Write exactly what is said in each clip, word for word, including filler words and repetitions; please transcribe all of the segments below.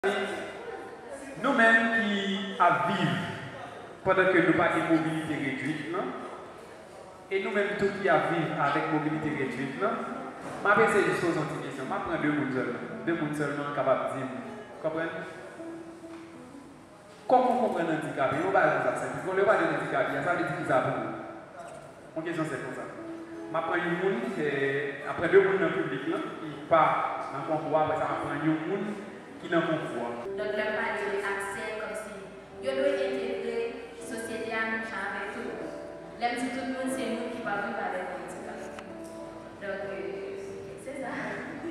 Nous-mêmes qui vivons pendant que nous pas de mobilité réduite, et nous-mêmes tous qui vivons avec mobilité réduite, je vais essayer de poser une question. Je vais prendre deux personnes seulement. Deux personnes seulement capables de dire. Vous comprenez? Comment on comprend l'handicap? On va dire ça. Quand on parle de handicap, ça veut dire qui ça pour nous? Mon question c'est pour ça. Je prends une personne, après deux personnes dans le public, qui part dans le concours, après ça, je prends une personne qui est dans le concours. Donc, le pas de accès comme si. Yo doit intégrer la société à nous avec tout. Même si tout le monde c'est nous qui parlons par les handicap. Donc, c'est ça.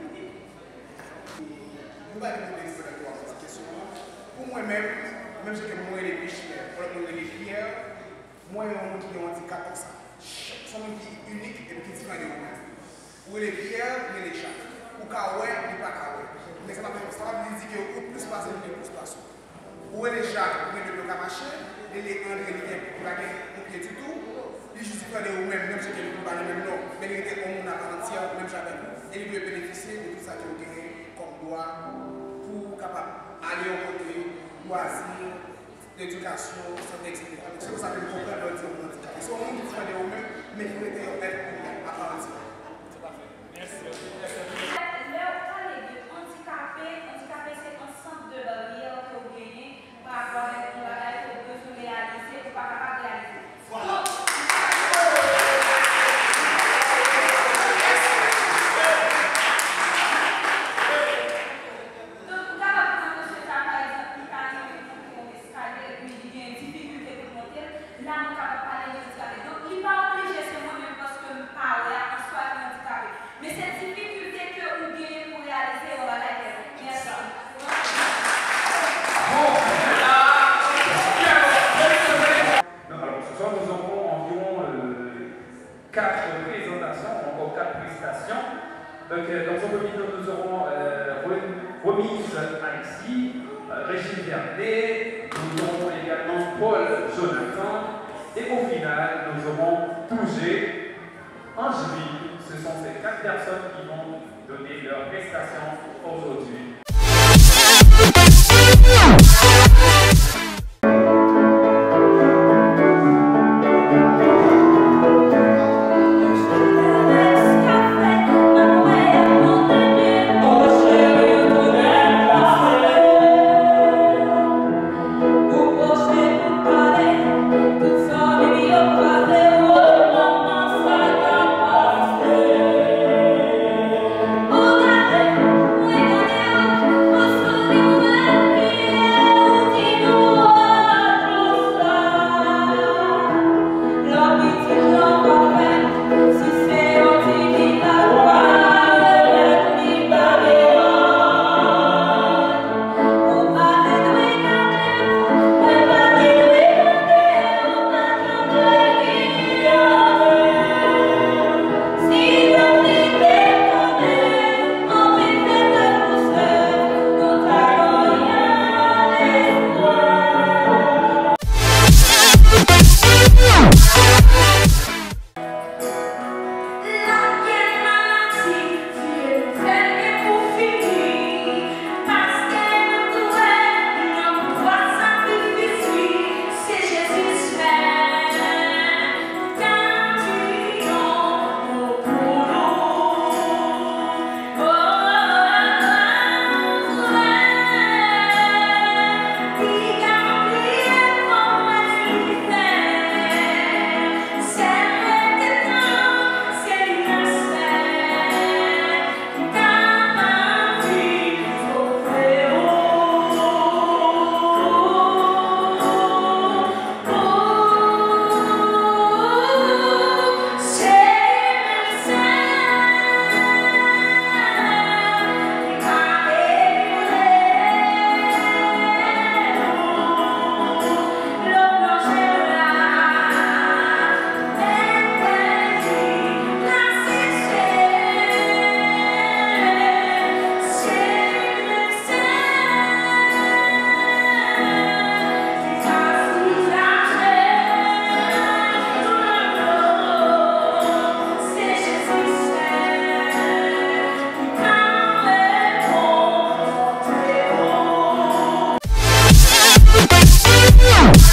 Nous allons vous explorer cette question-là. Pour moi-même, même si moi les pécheurs, pour le monde les prières, moi je suis un monde qui a un handicap comme ça. C'est un monde qui est unique et qui est différent de moi. Pour les prières, il y a les chats. Pour Kawé, il n'y a pas Kawé. Mais ça va dire que au plus passer, il y a plus passer. Pour les chats, il y a le bloc à marcher, et les André, il y a un pied du tout. Il justifie de vous-même, même si vous ne parlez même non, mais il était comme on a parlé, même jamais. Et il peut bénéficier de tout ça qui est gagné comme droit pour capable aller au côté loisir, l'éducation, santé, et cetera. C'est pour ça que nous comprenons le handicap. C'est un monde qui fait de vous-même, mais qui peut être à part entière. Merci. Là, on parle de handicapé. Handicapé, c'est un centre de barrière que vous gagnez par rapport à un bagage que vous devez réaliser ou pas capable de réaliser. Voilà. Quatre présentations, encore quatre prestations. Donc, euh, dans ce webinaire, nous aurons euh, Remise Alexis, euh, Régine Vernet, nous aurons également Paul Jonathan, et au final, nous aurons Tougé, Angélique. Ce sont ces quatre personnes qui vont donner leurs prestations aujourd'hui. Oh,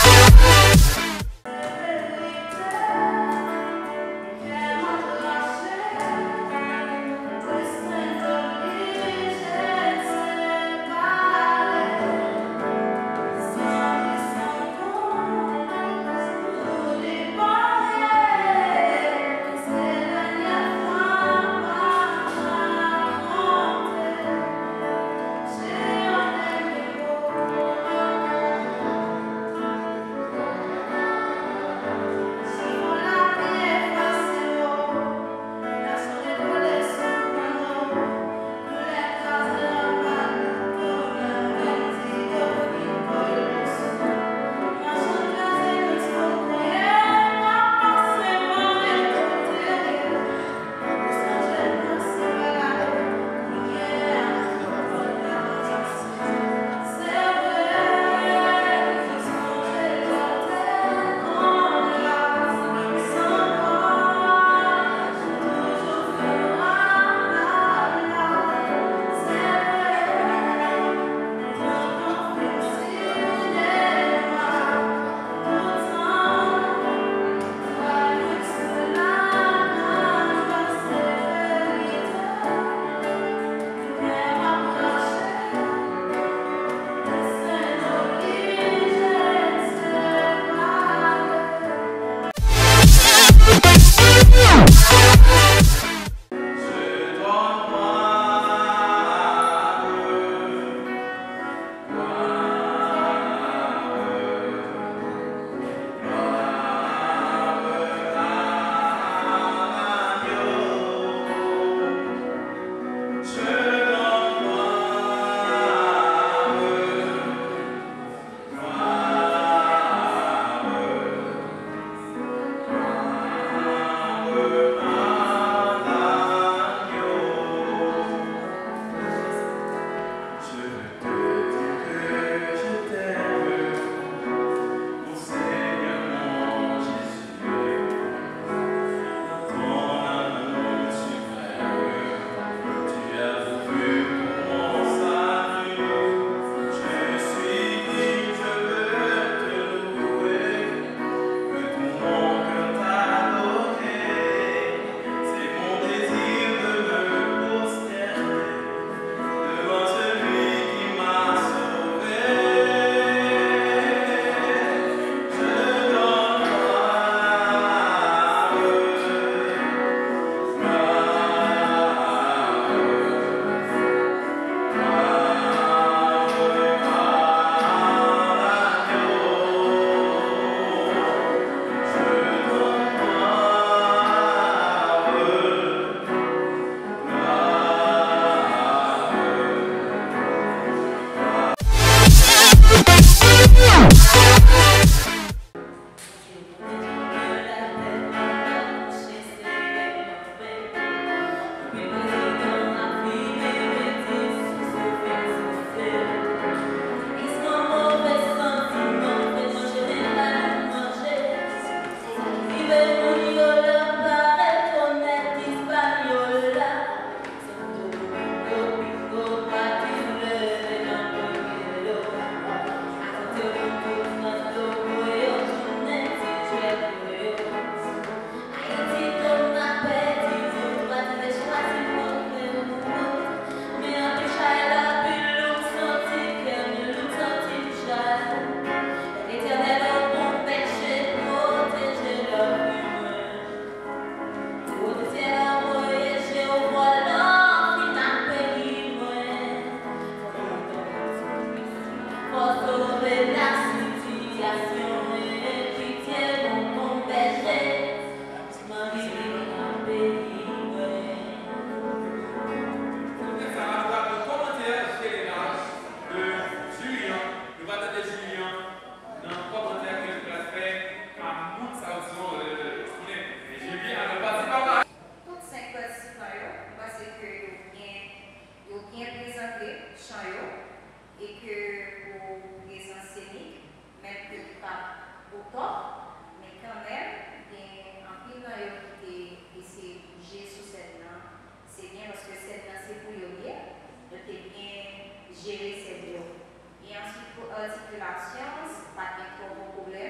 gérer ces lieux. Et ensuite, pour articulation, pas de trop bon problème.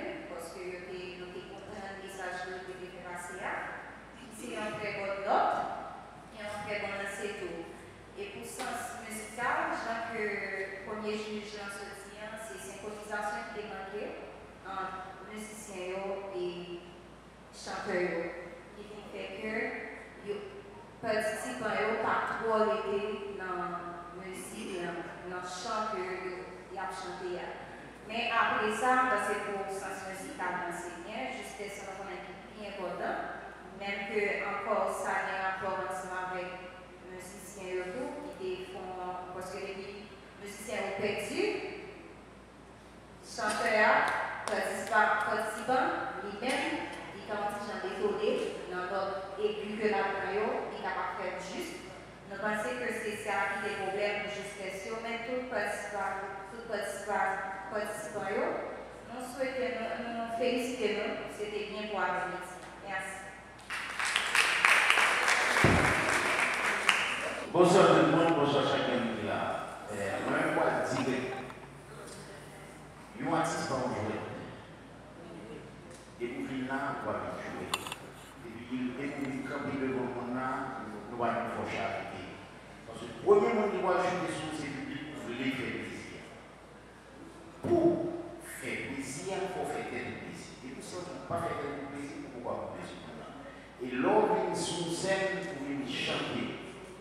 très bonne note et un très bon lancer tout. Et pour sens musical, je pense que le premier juge dans ce tien, c'est synchronisation qui est manquée entre musiciens et chanteurs. Qui fait que les participants pas trop été dans la musique, dans le chant qu'ils ont chanté. Mais après ça, c'est pour le sens musical d'enseignant, jusqu'à ce qu'on a bien important, même que encore ça a un rapport ensemble avec les musiciens autour qui font, parce que les musiciens ont perdu, chanteurs, participants, participants, lui-même, ils commencent à décoller dans notre aigu que la maillot est capable de faire juste. Nous pensons que c'est ça qui est le problème jusqu'à ce que même tout participant, tout participant, participants, nous souhaitons, nous félicitons, c'était bien pour la Merci. Bonsoir tout le monde, bonsoir chacun qui est là. Moi, je vais dire que nous artistes vont jouer. Et pour finir là, on va jouer. Et puis, et pour camper devant le monde là, nous allons nous faire charger. Parce que le premier monde qui va jouer sur ces publics, vous voulez faire plaisir. Pour faire plaisir, il faut faire tel plaisir. Et pour ça, on ne peut pas faire tel plaisir, pourquoi vous plaisir? Et lors d'une sous scène, vous pouvez chanter.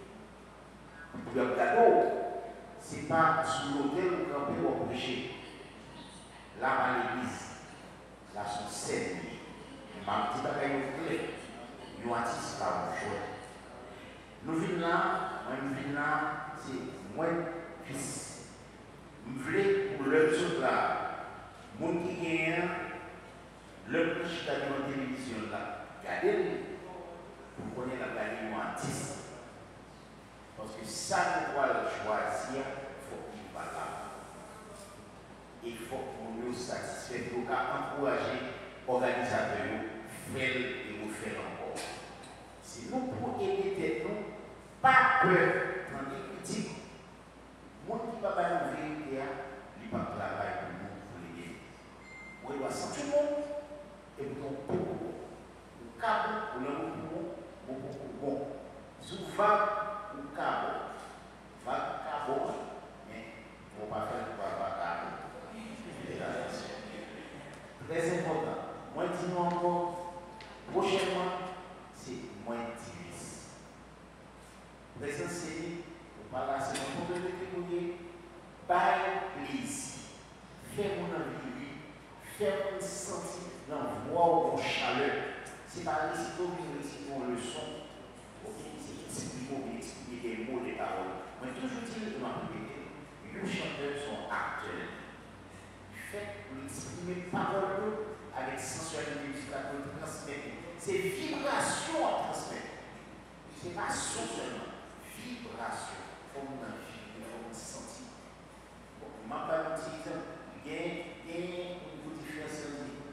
Le cadeau, ce n'est pas sous l'hôtel ou camper ou prêcher. Là, à l'église, là, sur scène, ma petite bagaille au clé, nous artistes par le choix. Nous venons là, nous venons là, c'est moi, fils. Nous voulons pour le truc là, mon qui gagne, le plus qui a dans la télévision là, regardez-le, pour connaître la gagne mon artiste. Parce que ça, nous doit choisir, il faut qu'il va là. Il faut qu'on nous satisfasse, pour encourager les organisateurs à faire et nous faire encore. Si nous pouvons aider nous, pas peur dans les critiques. Moi qui ne va pas nous vérité, il va travailler pour nous, pour l'aider. Moi, il doit sentir le monde et nous avons beaucoup bon. Le câble, pour le monde, beaucoup bon. Souvent, ou cabo, va cabo, mais on ne va pas faire pas cabo. Très important. Moi, je dis encore, prochainement, c'est moins dix. Présent, c'est, on parle c'est un problème de témoigner, par plaisir. Faire mon envie, faire mon sentir, l'envoi au chaleur. C'est pas réciter une réciter une leçon. C'est pour expliquer des mots, des paroles. Mais toujours dire que ma prière, les chanteurs sont actuels. Faites pour exprimer parole avec sensualité musicale pour transmettre. C'est vibration à transmettre. Ce n'est pas son seulement. Vibration. Il faut nous en vivre, il faut nous sentir. Bon, je m'en parle un petit exemple. Il y a une différence.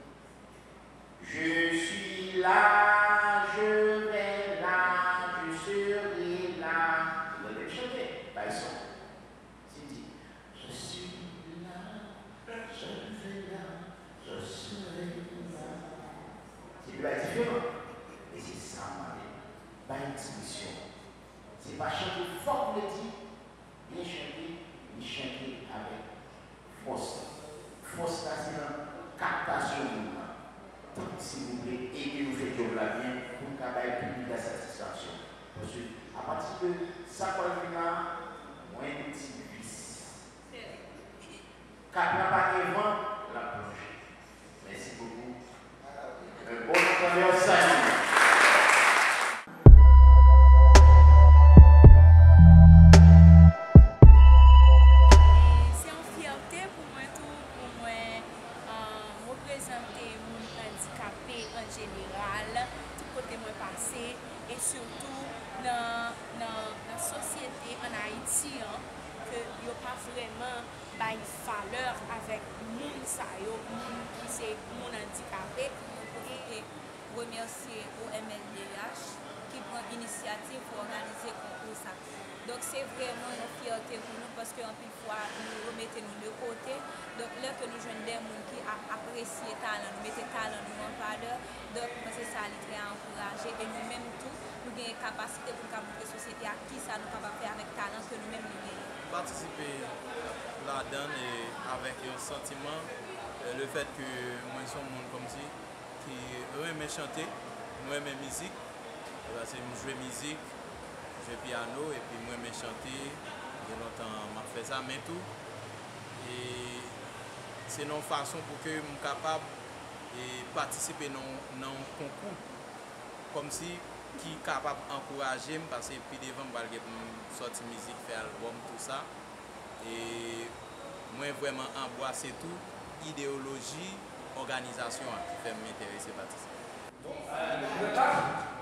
Je suis là, je vais là, je serai là. Vous allez chanter. Bah, ils sont. C'est dit. Je suis là, je vais là, je serai là. C'est la différence. Et c'est ça, ma vie. Pas une expression. C'est pas chanter fort, le dit. Bien chanter, mais chanter avec force. Force, là, c'est une captation du monde. S'il vous plaît, aidez-nous faire job là bien pour qu'on ait plus de satisfaction. Parce que à partir de ça, quand il y a moins de petits vices. Quand il n'y a pas de vent, la plongée. Merci beaucoup. Un bon entendeur, salut. Et surtout dans la société en Haïti, que il n'y a pas vraiment de valeur avec les gens qui sont handicapés. Et remercier au M L D H qui prend l'initiative pour organiser le concours. Donc c'est vraiment une fierté pour nous parce qu'en plus fois nous remettons nous de côté. Donc là que nous jeunes des gens qui apprécient apprécier le talent, nous mettons le talent nous en valeur. Donc, c'est ça qui est encouragé. Et nous-mêmes, tout, nous avons une capacité pour montrer à la société à qui ça nous capable faire avec le talent que nous-mêmes nous avons. Participer là-dedans et avec un sentiment, euh, le fait que moi, je suis un monde comme ça, qui aime chanter, moi, j'aime musique, parce que je joue musique, je joue piano, et puis moi, j'aime chanter. Il y a longtemps, je fais ça, mais tout. Et c'est une façon pour que je sois capable de participer dans un concours, comme si qui est capable d'encourager, parce que puis devant, je vais sortir musique, faire album, tout ça. Et moi, vraiment embrasser tout, idéologie, organisation qui fait m'intéresser à participer. Bon, euh,